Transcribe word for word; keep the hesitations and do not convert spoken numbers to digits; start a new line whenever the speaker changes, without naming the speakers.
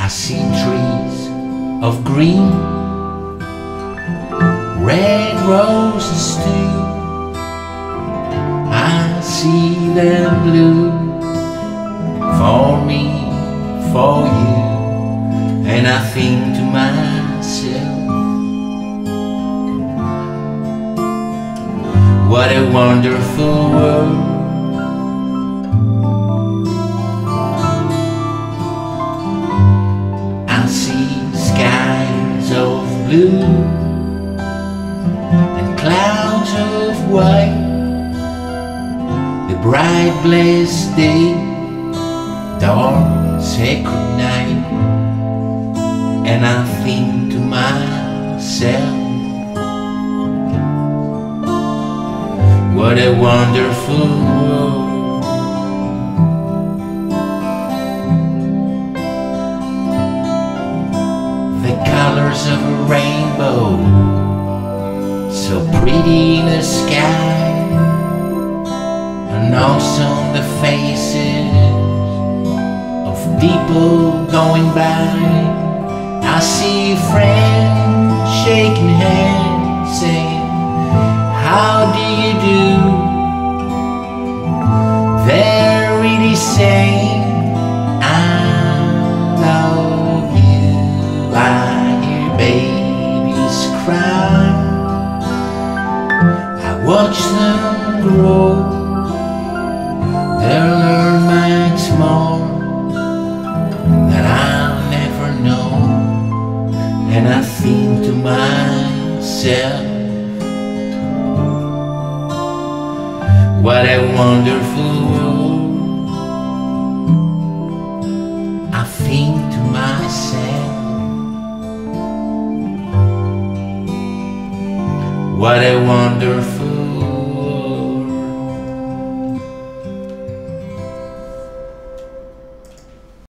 I see trees of green, red roses too. I see them blue for me, for you. And I think to myself, what a wonderful world. I see skies of blue and clouds of white, the bright blessed day, dark sacred night. And I think to myself, what a wonderful world. The colors of a rainbow, so pretty in the sky, and also the faces of people going by. I see friends shaking hands, saying, how do you do? They're really saying, I love you. I hear babies cry, I watch them grow. They'll learn much more that I'll never know. And I think to myself, what a wonderful world. I think to myself, what a wonderful